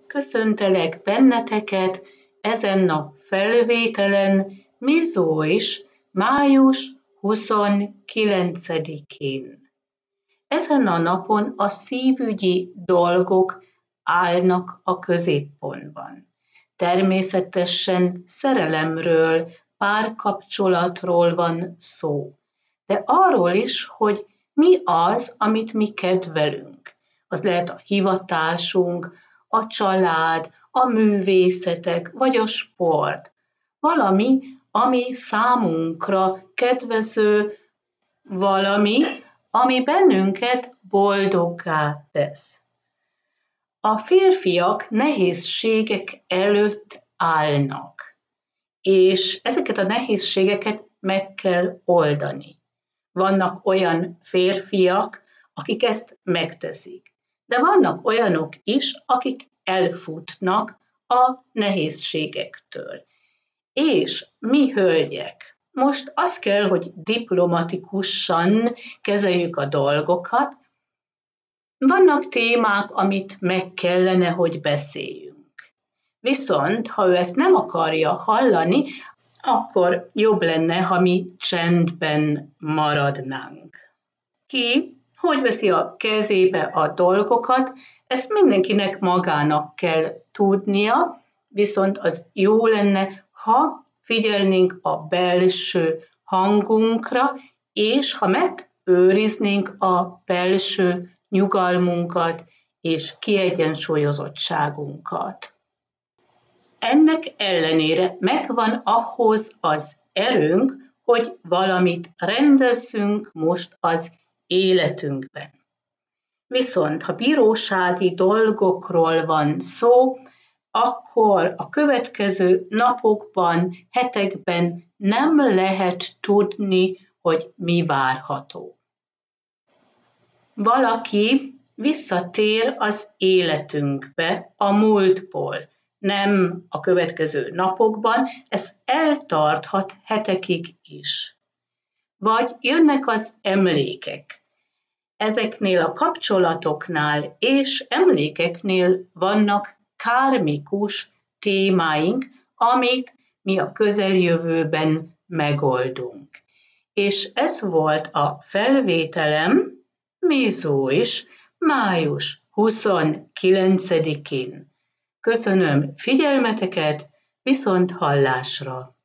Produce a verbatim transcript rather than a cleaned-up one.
Köszöntelek benneteket ezen a felvételen, Mizó is, május huszonkilencedikén. Ezen a napon a szívügyi dolgok állnak a középpontban. Természetesen szerelemről, párkapcsolatról van szó, de arról is, hogy mi az, amit mi kedvelünk. Az lehet a hivatásunk, a család, a művészetek vagy a sport. Valami, ami számunkra kedvező, valami, ami bennünket boldoggá tesz. A férfiak nehézségek előtt állnak, és ezeket a nehézségeket meg kell oldani. Vannak olyan férfiak, akik ezt megteszik, de vannak olyanok is, akik elfutnak a nehézségektől. És mi hölgyek, most az kell, hogy diplomatikusan kezeljük a dolgokat. Vannak témák, amit meg kellene, hogy beszéljünk. Viszont, ha ő ezt nem akarja hallani, akkor jobb lenne, ha mi csendben maradnánk. Ki hogy veszi a kezébe a dolgokat, ezt mindenkinek magának kell tudnia, viszont az jó lenne, ha figyelnénk a belső hangunkra, és ha megőriznénk a belső nyugalmunkat és kiegyensúlyozottságunkat. Ennek ellenére megvan ahhoz az erőnk, hogy valamit rendezzünk most az életünkben. Viszont, ha bírósági dolgokról van szó, akkor a következő napokban, hetekben nem lehet tudni, hogy mi várható. Valaki visszatér az életünkbe a múltból, nem a következő napokban, ez eltarthat hetekig is. Vagy jönnek az emlékek. Ezeknél a kapcsolatoknál és emlékeknél vannak kármikus témáink, amit mi a közeljövőben megoldunk. És ez volt a felvételem, Mizó is, május huszonkilencedikén. Köszönöm figyelmeteket, viszont hallásra!